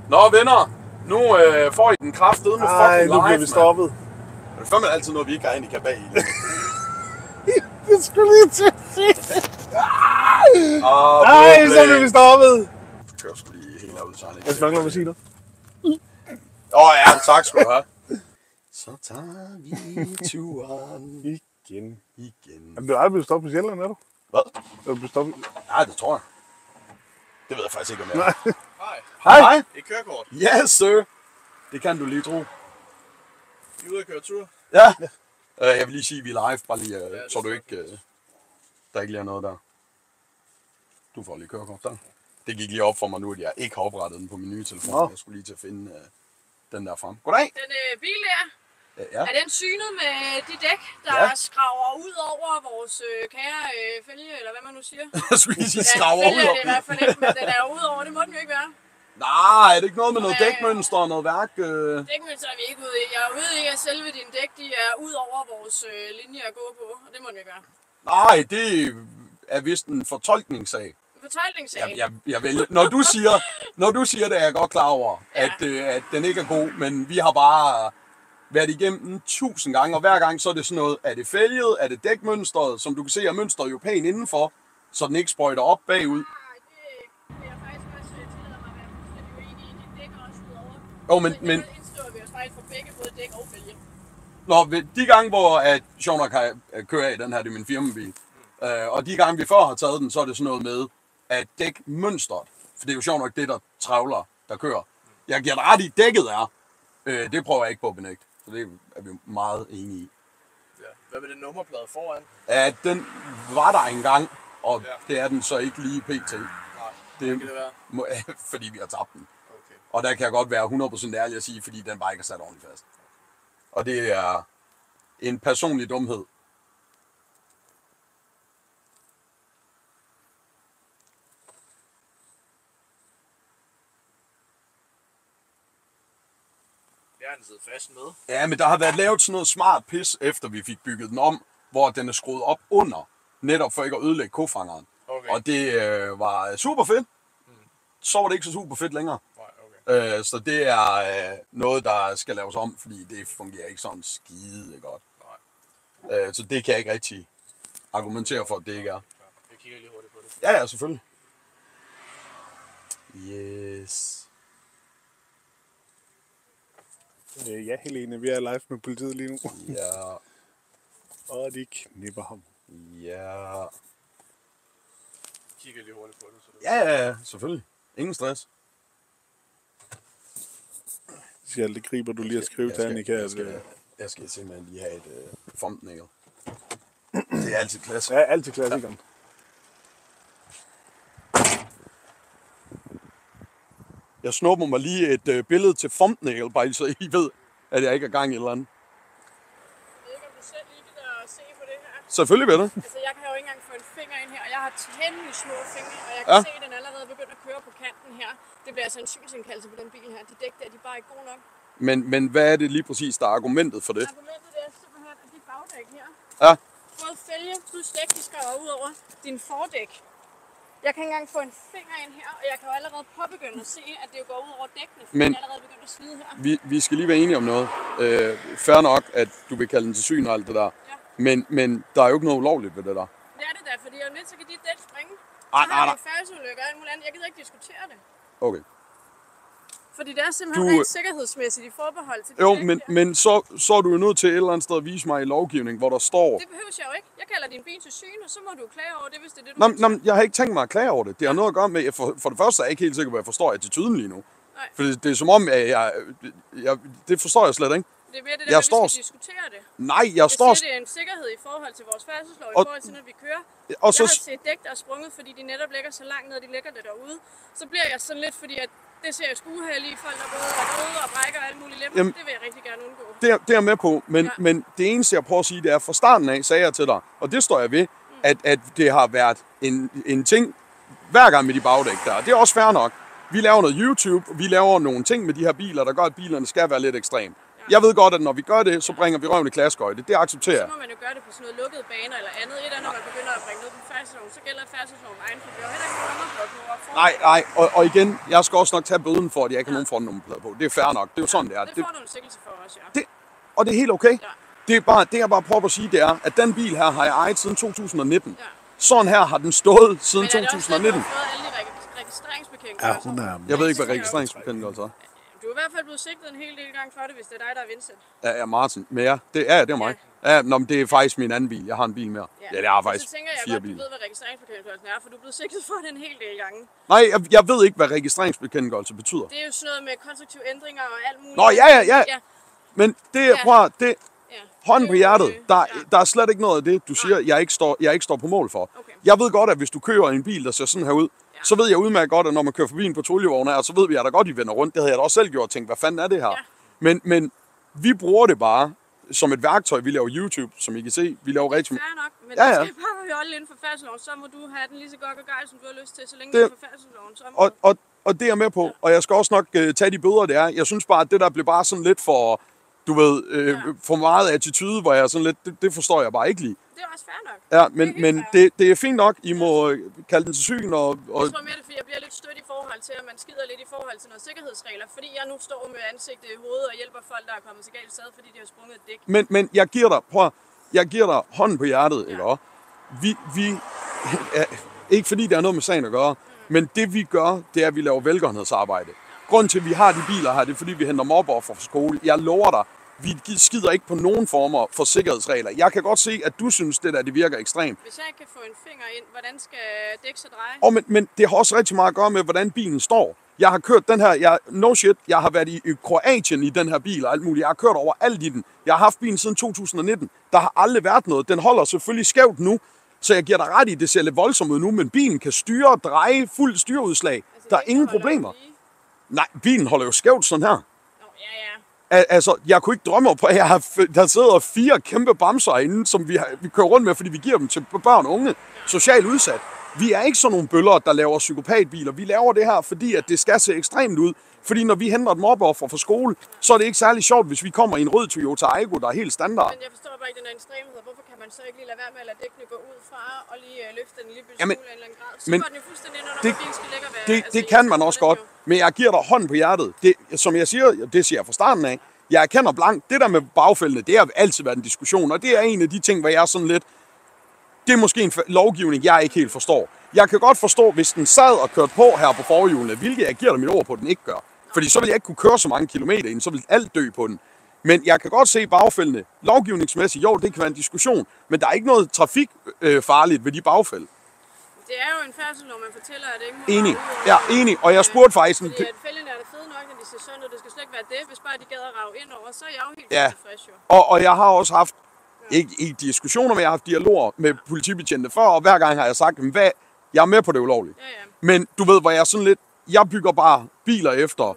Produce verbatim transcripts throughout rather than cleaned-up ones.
Nå venner, nu øh, får I den kraftedeme med fucking live, nu bliver vi stoppet. Men det er fandme altid noget, vi ikke har handicap bag i. Det skulle lige til at sige. Ah, Nej, så bliver vi stoppet. Jeg kører sgu lige helt ud, så Jeg skal nok lade mig sige det. Åh oh, ja, tak skal du have. Så tager vi turen Igen. igen. Jamen, du er aldrig blevet stoppet på Sjælland, er du? Hvad? Er du blevet stoppet? Nej, det tror jeg. Det ved jeg faktisk ikke, om jeg Nej. Hej. Hej. Hej. Et kørekort. Yes, sir. Det kan du lige tro. Vi er ude at køre tur. Ja. Uh, jeg vil lige sige, at vi er live, bare lige, uh, Ja, så du ikke, uh, der ikke lige er noget der. Du får lige kørekort der. Det gik lige op for mig nu, at jeg ikke har oprettet den på min nye telefon. Nå. Jeg skulle lige til at finde uh, den der frem. Goddag. Den øh, bil der, Uh, ja. er den synet med de dæk, der Ja. ja. skraver ud over vores øh, kære øh, fælge, eller hvad man nu siger? Jeg skulle lige sige Ja, skraver fælge ud. er det i hvert fald ikke, men den er jo ud over, det må den jo ikke være. Nej, er det ikke noget med noget Nej. dækmønster og noget værk? Uh... Dækmønster er vi ikke ude i. Jeg er ude i, at selve dine dæk, de er ud over vores øh, linje at gå på, og det må den jo ikke være. Nej, det er vist en fortolkningssag. En fortolkningssag. Jeg, jeg, jeg vil, når, du siger, når du siger det, er jeg godt klar over, Ja. at, øh, at den ikke er god, men vi har bare været igennem den tusind gange, og hver gang så er det sådan noget, er det fælget, er det dækmønstret, som du kan se, er mønstret jo pænt indenfor, så den ikke sprøjter op bagud. Nej, det vil jeg faktisk også øh, tillade mig at være fuldstændig uenig i. Dine dæk er også ud over. Jo, men, Så men her indstøver vi os faktisk for begge, både dæk og fælge. når vi, de gange, hvor at sjovt nok kan køre af den her, det er min firmabil, øh, og de gange, vi før har taget den, så er det sådan noget med, at dækmønstret, for det er jo sjovt nok det, der travler, der kører. Jeg giver dig ret i, dækket er, øh, det prøver jeg ikke på at benægte, så det er vi meget enige i. Ja. Hvad med den nummerplade foran? At den var der engang, og Ja. det er den så ikke lige pt. Nej. Det kan det være? må, fordi vi har tabt den. Okay. Og der kan jeg godt være hundrede procent ærlig at sige, fordi den bare ikke er sat ordentligt fast. Og det er en personlig dumhed. Jeg har den siddet fast med. Ja, men der har været lavet sådan noget smart pis, efter vi fik bygget den om, hvor den er skruet op under, netop for ikke at ødelægge kofangeren. Okay. Og det øh, var super fedt. Så var det ikke så super fedt længere. Nej, okay. Øh, så det er øh, noget, der skal laves om, fordi det fungerer ikke sådan skide godt. Nej. Øh, så det kan jeg ikke rigtig argumentere for, at det ikke er. Ja. Jeg kigger lige hurtigt på det. Ja, ja, selvfølgelig. Yes. Øh, ja, Helene, vi er live med politiet lige nu. Ja, Og de knipper ham. ja. Jeg kigger lige hurtigt på det. Så det Ja, ja, ja, selvfølgelig. Ingen stress. Siger, det griber du lige at skrive til Annika. jeg, at, skal, øh, jeg skal simpelthen lige have et uh, thumbnail. Det er altid klasse. Ja, altid klassikeren. Jeg snupper mig lige et uh, billede til thumbnail, bare så I ved, at jeg ikke er gang i et eller andet. Jeg ved ikke, om du selv lige gider at se på det her. Selvfølgelig ved det. Altså, jeg kan jo ikke engang få en finger ind her, og jeg har temmelig små fingre, og jeg kan Ja. ja. se, at den allerede begynder at køre på kanten her. Det bliver altså en synsindkaldelse på den bil her. De dæk der, de er bare ikke gode nok. Men, men hvad er det lige præcis, der er argumentet for det? Argumentet er simpelthen, at de bagdæk her, Ja, både fælge plus dæk, de skal ud over din fordæk. Jeg kan ikke engang få en finger ind her, og jeg kan jo allerede påbegynde at se, at det jo går ud over dækkene, for Men- den er allerede begyndt at slide her. vi, vi skal lige være enige om noget. Øh, fair nok, at du vil kalde den til syn og alt det der. Ja. Men, men der er jo ikke noget ulovligt ved det der. Det er det da, fordi om lidt, så kan de dæk springe. Ej, Så nej, har nej. vi færdsulykker og alt muligt andet. Jeg gider ikke diskutere det. Okay. Fordi det er simpelthen Du- du... rent sikkerhedsmæssigt i forhold til de Jo, dæk men, her. men så, så er du jo nødt til et eller andet sted at vise mig i lovgivning, hvor der står... Det behøver jeg jo ikke. Jeg kalder din bil til syn, og så må du klage over det, hvis det er det, du Nå, ønsker. nå, jeg har ikke tænkt mig at klage over det. Det har noget at gøre med... Jeg for, for det første er jeg ikke helt sikker på, at jeg forstår attituden lige nu. Nej. For det, det er som om, at jeg, jeg... Det forstår jeg slet ikke. Det er mere det der, Jeg at vi står- skal diskutere det. Nej, jeg Jeg står... siger, det er en sikkerhed i forhold til vores færdselslov, i Og- forhold til, når vi kører. Og Jeg så... har set dæk, der er sprunget, fordi de netop ligger så langt ned, og de ligger det derude. Så bliver jeg sådan lidt, fordi at det ser jeg skuehellige folk, der både er døde og brækker og alt muligt lemmer. Jamen- Det vil jeg rigtig gerne undgå. Det, er- det er jeg med på, men, ja. Ja. men det eneste, jeg prøver at sige, det er, fra starten af sagde jeg til dig, og det står jeg ved, mm. at, at det har været en, en ting hver gang med de bagdæk der. Det er også fair nok. Vi laver noget YouTube, og vi laver nogle ting med de her biler, der gør, at bilerne skal være lidt ekstrem. Ja. Jeg ved godt, at når vi gør det, så bringer vi røven i klaskøjte. Det accepterer jeg. Så må man jo gøre det på sådan noget lukkede baner eller andet. Et er, når man begynder at bringe noget på færdselsloven, så gælder færdselsloven egen, for vi har heller ikke nogen nummerplade på op foran. Nej, nej, og, og igen, jeg skal også nok tage bøden for, at jeg ikke har nogen frontnummerplade på. Det er fair nok. Det er jo sådan, det er. Det får du en sikkelse for os, ja. Det, og det er helt okay. Ja. Det, er bare, det jeg bare prøver at sige, det er, at den bil her har jeg ejet siden to tusind og nitten. Ja. Sådan her har den stået siden Men er to det også tusind og den, du nitten. har fået alle de reg- registreringsbekendtgørelser? Ja, hun er... Jeg ved ikke, hvad registreringsbekendtgørelse er. Du er i hvert fald blevet sigtet en hel del gang for det, hvis det er dig, der er Vincent. Ja, ja, Martin. Men ja, det er, det er mig. Ja, nå, men det er faktisk min anden bil. Jeg har en bil mere. Ja, det er faktisk så tænker jeg fire godt, du biler. ved, hvad registreringsbekendtgørelsen er, for du er blevet sigtet for det en hel del gange. Nej, jeg, jeg ved ikke, hvad registreringsbekendtgørelse betyder. Det er jo sådan noget med konstruktive ændringer og alt muligt. Nå, ja, ja, ja. ja. Men det, Ja. prøv at- det, ja. hånden på Det er jo, hjertet, øh, der, ja. der er slet ikke noget af det, du siger, jeg ikke, står, jeg ikke står på mål for. Okay. Jeg ved godt, at hvis du kører en bil, der ser sådan her ud, Ja. så ved jeg udmærket godt, at når man kører forbi en patruljevogn her, så ved vi, at der godt, de vender rundt. Det havde jeg da også selv gjort og tænkt, hvad fanden er det her? Ja. Men, men vi bruger det bare som et værktøj. Vi laver YouTube, som I kan se. Vi laver rigtig... Fair nok, men Ja, ja, ja. ja. det skal bare holde inden for færdselsloven, så må du have den lige så godt og gejl, som du har lyst til, så længe Det- det er for færdselsloven. Så må Og, og, og det er jeg med på, og jeg skal også nok uh, tage de bøder, det er. Jeg synes bare, at det der blev bare sådan lidt for, du ved, øh, Ja. for meget attitude, hvor jeg sådan lidt, det, det forstår jeg bare ikke lige. det er også fair nok. Ja, Det er men, helt men fair. det, det er fint nok. I må øh, kalde den til syn, og, og Jeg tror mere, det er, fordi jeg bliver lidt stødt i forhold til, at man skider lidt i forhold til nogle sikkerhedsregler, fordi jeg nu står med ansigtet i hovedet og hjælper folk, der er kommet til galt sad, fordi de har sprunget et dæk. Men, men jeg giver dig, prøv at- jeg giver dig hånden på hjertet, ikke også? Vi, vi, er, ikke fordi det har noget med sagen at gøre, men det vi gør, det er, at vi laver velgørenhedsarbejde. Grunden til, at vi har de biler her, det er, fordi vi henter mobbeoffer fra skole. Jeg lover dig, vi skider ikke på nogen former for sikkerhedsregler. Jeg kan godt se, at du synes, det der det virker ekstremt. Hvis jeg ikke kan få en finger ind, hvordan skal dæk så dreje? Og men, men det har også rigtig meget at gøre med, hvordan bilen står. Jeg har kørt den her, jeg, no shit, jeg har været i, i Kroatien i den her bil og alt muligt. Jeg har kørt over alt i den. Jeg har haft bilen siden to tusind og nitten. Der har aldrig været noget. Den holder selvfølgelig skævt nu, så jeg giver dig ret i, det ser lidt voldsomt ud nu, men bilen kan styre og dreje fuld styreudslag. Altså, Der er dækkene ingen holder problemer. jo lige. Nej, bilen holder jo skævt sådan her. Nå, ja, ja. Al- Altså, jeg kunne ikke drømme på, at jeg har, f- der sidder fire kæmpe bamser inde, som vi, har, vi kører rundt med, fordi vi giver dem til børn og unge, socialt udsat. Vi er ikke sådan nogle bøller, der laver psykopatbiler. Vi laver det her, fordi at det skal se ekstremt ud. Fordi når vi henter et mobbeoffer fra skole, så er det ikke særlig sjovt, hvis vi kommer i en rød Toyota Aygo, der er helt standard. Men jeg forstår bare ikke den her ekstremhed. Hvorfor kan man så ikke lige lade være med at lade dækkene gå ud fra og lige øh, løfte den en lille Jamen, smule af en eller anden grad? Så men går den jo fuldstændig ind under, det- hvor bilen skal ligge og være. Det, altså, det i- kan man også den godt, jo. men jeg giver dig hånden på hjertet. Det, som jeg siger, det siger jeg fra starten af, jeg erkender blankt, det der med bagfældene, det har altid været en diskussion, og det er en af de ting, hvor jeg er sådan lidt, det er måske en fa- lovgivning, jeg ikke helt forstår. Jeg kan godt forstå, hvis den sad og kørte på her på forhjulene, hvilket jeg giver dig mit ord på, at den ikke gør. Fordi så vil jeg ikke kunne køre så mange kilometer ind, så vil alt dø på den. Men jeg kan godt se bagfældene. Lovgivningsmæssigt, jo, det kan være en diskussion, men der er ikke noget trafikfarligt øh, ved de bagfæld. Det er jo en færdsel, når man fortæller, at det ikke må Enig. rage ud Ja, over- enig. Og jeg spurgte faktisk... Fordi at fælgene er det fede nok, når de ser sundt, og det skal slet ikke være det. Hvis bare de gad at rage ind over, så er jeg jo helt Ja. tilfreds jo. Og, og jeg har også haft, ikke, ikke diskussioner, men jeg har haft dialoger med politibetjente før, og hver gang har jeg sagt, hvad, jeg er med på det ulovligt. Ja, ja. Men du ved, hvor jeg er sådan lidt, jeg bygger bare biler efter,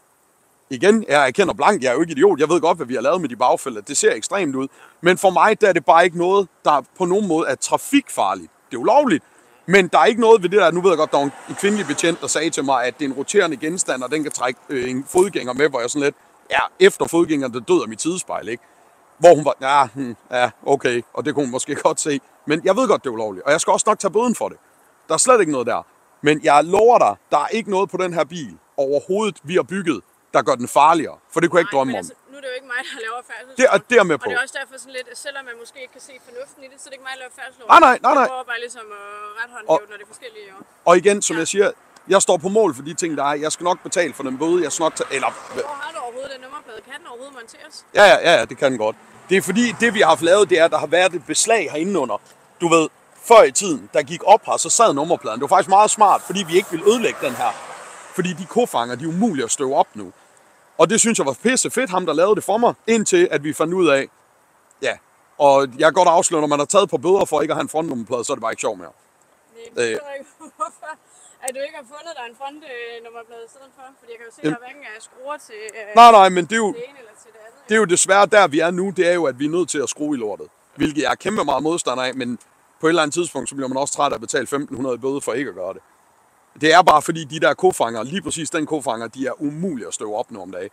igen, jeg erkender blank, jeg er jo ikke idiot, jeg ved godt, hvad vi har lavet med de bagfælder, det ser ekstremt ud. Men for mig, der er det bare ikke noget, der på nogen måde er trafikfarligt. Det er ulovligt, men der er ikke noget ved det der, nu ved jeg godt, der var en, en kvindelig betjent, der sagde til mig, at det er en roterende genstand, og den kan trække øh, en fodgænger med, hvor jeg sådan lidt, ja, efter fodgængeren, der døde af mit tidspejl, ikke? Hvor hun var, ja, hmm, ja, okay, og det kunne hun måske godt se. Men jeg ved godt, det er ulovligt, og jeg skal også nok tage bøden for det. Der er slet ikke noget der. Men jeg lover dig, der er ikke noget på den her bil overhovedet, vi har bygget, der gør den farligere. For det kunne jeg ikke Nej, drømme men om. altså, nu er det jo ikke mig, der laver færdsel. Det er, det er med på. Og det er også derfor sådan lidt, at selvom man måske ikke kan se fornuften i det, så er det ikke mig, der laver færdsel. Nej, nej, nej, nej. Jeg prøver bare ligesom at ret håndhæve, når det er forskellige jo. Og igen, som Ja. jeg siger, jeg står på mål for de ting, der er. Jeg skal nok betale for den bøde. Jeg skal nok tage, eller, Hvor har du overhovedet den nummerplade? Kan den overhovedet monteres? ja, ja, ja, ja, det kan den godt. Det er fordi, det vi har haft lavet, det er, at der har været et beslag herinde under. Du ved, før i tiden, der gik op her, så sad nummerpladen. Det var faktisk meget smart, fordi vi ikke ville ødelægge den her. Fordi de kofanger, de er umulige at støve op nu. Og det synes jeg var pisse fedt, ham der lavede det for mig, indtil at vi fandt ud af, ja, og jeg kan godt afsløre, når man har taget på bøder for ikke at have en frontnummerplade, så er det bare ikke sjovt mere. Nej, Øh. det øh. ikke, hvorfor at du ikke har fundet dig en frontnummerplade i stedet for. Fordi jeg kan jo se, at Jamen. der hverken er skruer til øh, Nej, nej, men det er jo, det ene eller til det andet. det er jo desværre der, vi er nu, det er jo, at vi er nødt til at skrue i lortet. Hvilket jeg er kæmpe meget modstander af, men på et eller andet tidspunkt, så bliver man også træt af at betale femten hundrede i bøde for ikke at gøre det. Det er bare fordi, de der kofanger, lige præcis den kofanger, de er umulige at støve op nu om dagen.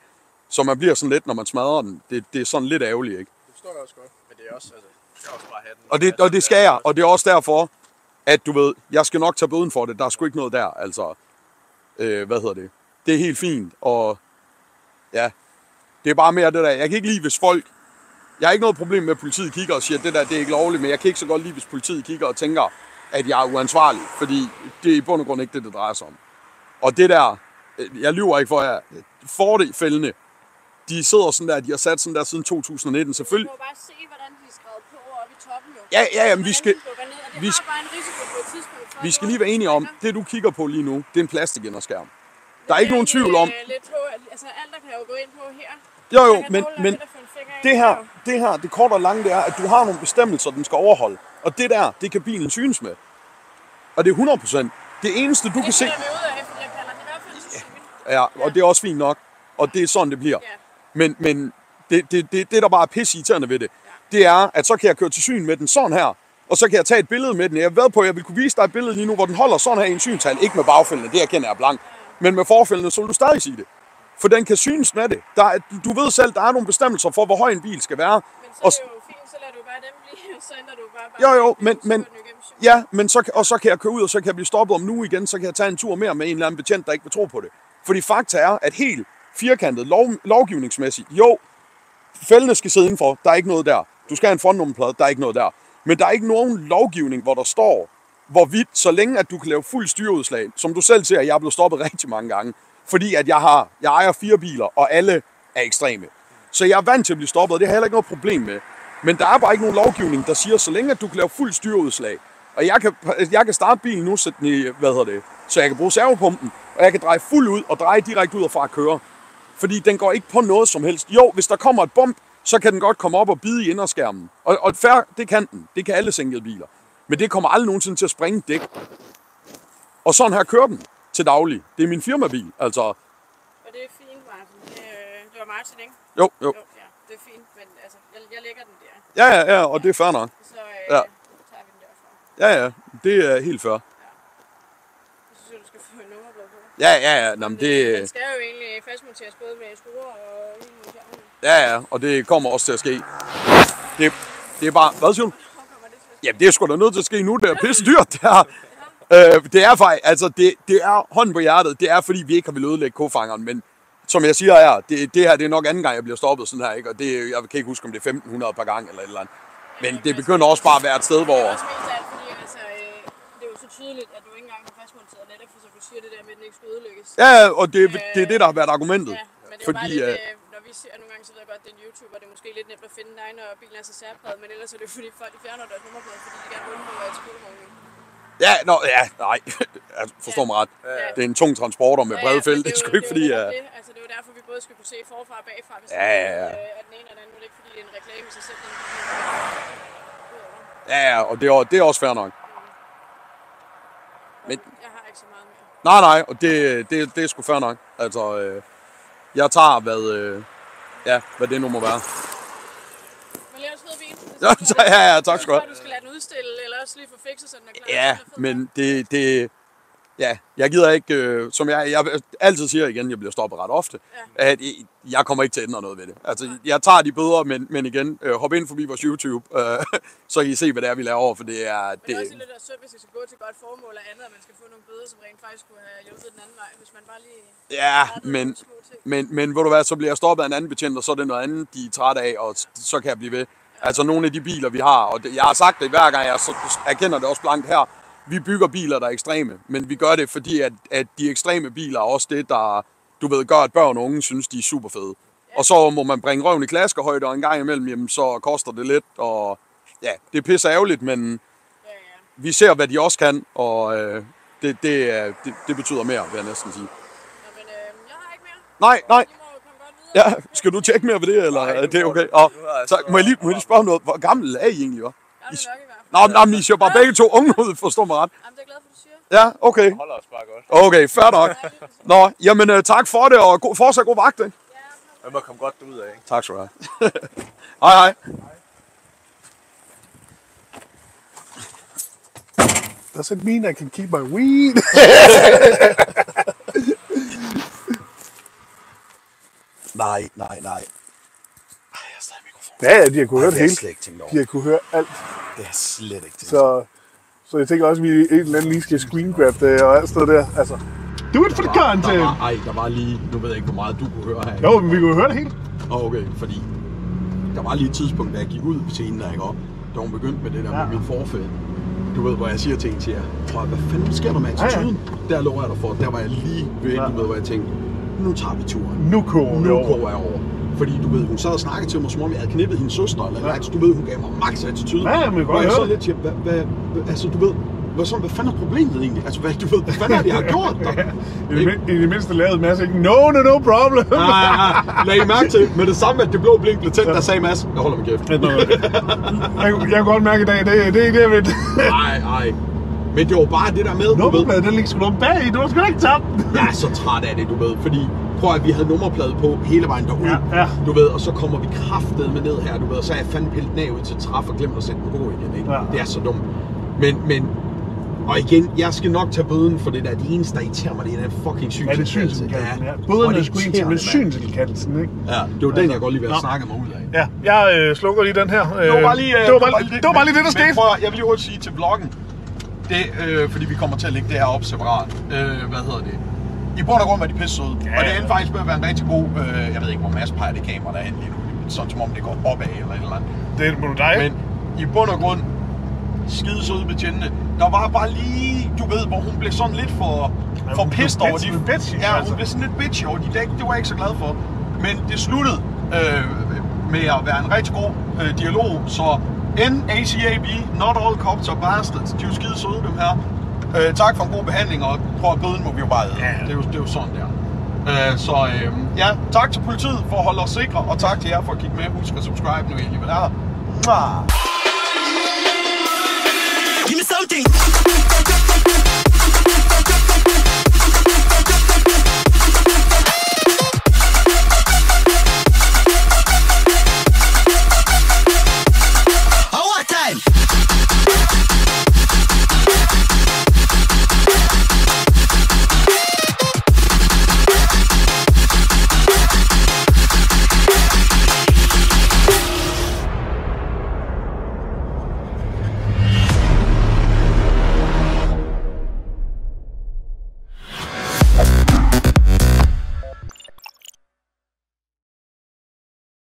Så man bliver sådan lidt, når man smadrer den. Det, det er sådan lidt ærgerligt, ikke? Det forstår jeg også godt. Men det er også, altså, du skal også bare have den. Og det, og det skal jeg, og det er også derfor, at du ved, jeg skal nok tage bøden for det. Der er sgu ikke noget der, altså. Øh, hvad hedder det? Det er helt fint, og ja, det er bare mere det der. Jeg kan ikke lide, hvis folk... Jeg har ikke noget problem med, at politiet kigger og siger, at det der det er ikke lovligt, men jeg kan ikke så godt lide, hvis politiet kigger og tænker, at jeg er uansvarlig, fordi det er i bund og grund ikke det, det drejer sig om. Og det der, jeg lyver ikke for jer, fordelfældende, de sidder sådan der, de har sat sådan der siden to tusind nitten, selvfølgelig. Du kan bare se, hvordan de er skrevet på oppe i toppen jo. Ja, ja, jamen, vi skal, vi, vi, vi skal lige være enige om, det du kigger på lige nu, det er en plastikinderskærm. Der er ikke nogen tvivl om. Lidt på, altså alt der kan jo gå ind på her. Jo, jo, men, men det her, det her, det korte og lange, det er, at du har nogle bestemmelser, den skal overholde. Og det der, det kan bilen synes med. Og det er hundrede procent. Det eneste, du kan se... Ja, og det er også fint nok. Og det er sådan, det bliver. Men, men det, det, det, det, der bare er pisseirriterende ved det, det er, at så kan jeg køre til syn med den sådan her. Og så kan jeg tage et billede med den. Jeg ved på, at jeg vil kunne vise dig et billede lige nu, hvor den holder sådan her i en syntal. Ikke med bagfældene, det erkender jeg blank. Men med forfældene, så vil du stadig sige det. For den kan synes med det. Der er, du, du ved selv, der er nogle bestemmelser for, hvor høj en bil skal være. Men så er det jo fint, så lader du bare dem blive, så ændrer du bare bare... Jo, jo, men, men, ja, men så, og så kan jeg køre ud, og så kan jeg blive stoppet om nu igen, så kan jeg tage en tur mere med en eller anden betjent, der ikke vil tro på det. Fordi fakta er, at helt firkantet lov, lovgivningsmæssigt, jo, fældene skal sidde indenfor, der er ikke noget der. Du skal have en frontnummerplade, der er ikke noget der. Men der er ikke nogen lovgivning, hvor der står, hvorvidt, så længe at du kan lave fuld styreudslag, som du selv ser, jeg er blevet stoppet rigtig mange gange, fordi at jeg har, jeg ejer fire biler, og alle er ekstreme. Så jeg er vant til at blive stoppet, og det har jeg heller ikke noget problem med. Men der er bare ikke nogen lovgivning, der siger, så længe at du kan lave fuld styreudslag, og jeg kan, jeg kan starte bilen nu, sætte den i, hvad hedder det, så jeg kan bruge servopumpen, og jeg kan dreje fuld ud og dreje direkte ud og fra at køre. Fordi den går ikke på noget som helst. Jo, hvis der kommer et bump, så kan den godt komme op og bide i inderskærmen. Og, og fair, det kan den. Det kan alle sænkede biler. Men det kommer aldrig nogensinde til at springe dæk. Og sådan her kører den til daglig. Det er min firmabil, altså. Og det er fint, Martin. Det, det var Martin, ikke? Jo, jo. jo ja, det er fint, men altså, jeg, jeg lægger den der. Ja, ja, ja, og det er fair nok. Så øh, ja. tager vi den derfra. Ja, ja, det er helt fair. Ja. Så synes jeg, du skal få en nummerblad på. Ja, ja, ja, nå, men det... Den skal jo egentlig fastmonteres både med skruer og uden. Ja, ja, og det kommer også til at ske. Det, det er bare... Hvad siger du? Jamen, det er sgu da nødt til at ske nu. Det er pisse dyrt, det her. Øh, det er faktisk, altså, det, det er hånden på hjertet. Det er, fordi vi ikke har vil ødelægge kofangeren. Men som jeg siger her, det, det her det er nok anden gang, jeg bliver stoppet sådan her, ikke? Og det, jeg kan ikke huske, om det er femten hundrede per gang eller et eller andet. Men det begynder også bare at være et sted, hvor... Det er også mest alt, fordi altså, øh, det er jo så tydeligt, at du ikke engang har fastmonteret netop, for så du siger det der med, at den ikke skal ødelægges. Ja, og det, det er det, der har været argumentet. Ja, men det er fordi, jo bare lidt, øh, øh, når vi ser nogle gange, så ved jeg godt, at det er en YouTuber, det er måske lidt nemt at finde dig, når bilen er så særpræget, men ellers er det jo fordi folk de fjerner deres nummerplade, fordi de gerne vil undgå at skolevognen. Ja, nå, ja, nej, jeg forstår mig ret. Ja. Det er en tung transporter med brede felt, det er sgu ikke fordi... Det, Ja. det, altså, det er jo derfor, vi både skal kunne se forfra og bagfra, hvis ja, ja, ja. det er den ene og den anden, det er ikke fordi, det er en reklame i sig selv. Ja, ja, og det er, det er også fair nok. Men jeg har ikke så meget mere. Nej, nej, og det, det, det er sgu fair nok. Altså, øh, jeg tager, hvad, øh, ja, hvad det nu må være. Men lad os ved vin. Ja, ja, ja, tak skal du have. Du skal lade den udstille, eller også lige få fikset, så den er klar. Ja, men det, det, ja, jeg gider ikke, øh, som jeg, jeg altid siger igen, jeg bliver stoppet ret ofte, ja. At jeg, jeg kommer ikke til at ændre noget ved det. Altså, jeg tager de bøder, men, men igen, øh, hop ind forbi vores YouTube, øh, så kan I se, hvad det er, vi laver over, for det er... Men det er også lidt af sødt, hvis det skal gå til godt formål og andet, at man skal få nogle bøder, som rent faktisk kunne have hjulpet den anden vej, hvis man bare lige... Ja, men, men, men ved du hvad, så bliver jeg stoppet af en anden betjent, og så er det noget andet, de er trætte af, og så kan jeg blive ved. Altså nogle af de biler, vi har, og det, jeg har sagt det hver gang, jeg så erkender det også blankt her, vi bygger biler, der er ekstreme, men vi gør det, fordi at, at de ekstreme biler er også det, der, du ved, gør, at børn og unge synes, de er super fede. Ja. Og så må man bringe røven i klaskehøjde, og en gang imellem, jamen, så koster det lidt, og ja, det er pisse ærgerligt, men ja, ja. Vi ser, hvad de også kan, og øh, det, det, det, det betyder mere, vil jeg næsten sige. Ja, men øh, jeg har ikke mere. Nej, nej. Ja, skal du tjekke mere ved det, eller er det okay? Og, så må jeg lige, må jeg lige spørge noget, hvor gammel er I egentlig, hva'? Jeg er nok i hvert fald. Nå, nej, men I ser bare begge to unge ud, forstår mig ret. Jamen, det er glad for, du siger. Ja, okay. Det holder os bare godt. Okay, fair nok. Nå, jamen uh, tak for det, og go- fortsat god vagt, ikke? Jeg må komme godt ud af, ikke? Tak skal du have. Hej, hej. Does it mean I can keep my weed? Nej, nej, nej. Ej, jeg har stadig mikrofon. Ja, ja, de har kunne høre det det er hele. slet ikke tænkt over. De har kunne høre alt. Det er slet ikke tænkt Så, så jeg tænker også, at vi en eller anden lige skal screen grab det og alt sådan der. Altså, do it for the content! Der var, ej, der var lige, nu ved jeg ikke, hvor meget du kunne høre her. Jo, men vi kunne høre det hele. Oh, okay, fordi der var lige et tidspunkt, da jeg gik ud på scenen, der ikke op, da hun begyndte med det der ja. med min forfæld. Du ved, hvor jeg siger ting til jer. Prøv, hvad fanden sker der med attituden? Ja, ja. Der lover jeg dig for. Der var jeg lige ved, ja. du ved, hvor jeg tænkte, nu tager vi turen. Nu koger Nu koger jeg over. Fordi du ved, hun sad og snakkede til mig, som om jeg havde knippet hendes søster, eller ja. altså, du ved, hun gav mig max attitude. Ja, men godt jeg så lidt til, hvad, hvad, hvad, altså du ved, hvad, sådan, hvad fanden er problemet egentlig? Altså, hvad, du ved, hvad fanden er det, jeg har gjort der? I, det, I det mindste lavede Mads ikke, no, no, no problem. Nej, nej, nej. Lad I mærke til, med det samme, at det blå blink blev tændt, der sagde Mads, jeg holder mig kæft. jeg, jeg kan godt mærke i dag, det, det er ikke det, jeg ved. Nej, nej. Men det var bare det der med, du ved. Nummerpladen, den ligger sgu noget bag i, du har sgu ikke tabt. Jeg er så træt af det, du ved, fordi prøv at vi havde nummerplade på hele vejen derude, ja, ja. du ved, og så kommer vi kraftedeme med ned her, du ved, og så er jeg fandme pillet ned ud til træf og glemt at sætte den på igen, ikke? Ja. Det er så dumt. Men, men, og igen, jeg skal nok tage bøden for det der, det eneste, der irriterer mig, det er den fucking synsindkaldelse. Ja, det er synsindkaldelsen, ja. Bøden er sgu irriterende, men synsindkaldelsen, ikke? Ja, det var den, jeg godt lige ville snakke mig ud af. Ja, jeg øh, slukker lige den her. Øh, det var bare lige, øh, det var bare, det var bare lige det, der skete. Prøv, jeg vil lige hurtigt sige til vloggen, det, øh, fordi vi kommer til at lægge det her op separat, øh, hvad hedder det? I bund og grund var de pisse søde, ja. Og det endte faktisk med at være en rigtig god, øh, jeg ved ikke hvor Mads peger det kamera derhen lige nu, sådan som om det går opad eller et eller andet. Det må du dig. Men i bund og grund, skide søde betjentene, der var bare lige, du ved, hvor hun blev sådan lidt for, ja, for pissed over de... Bitchy, ja, hun altså. blev sådan lidt bitchy over de dæk, det var jeg ikke så glad for. Men det sluttede øh, med at være en rigtig god øh, dialog, så N A C A B, not all cops are bastards, de er jo skide søde dem her. Øh, tak for en god behandling, og prøv at bøden må vi jo bare æde. Ja. Det, er jo, det er jo sådan der. Øh, så øh, ja, tak til politiet for at holde os sikre, og tak til jer for at kigge med. Husk at subscribe, nu I alligevel er her. Give me something.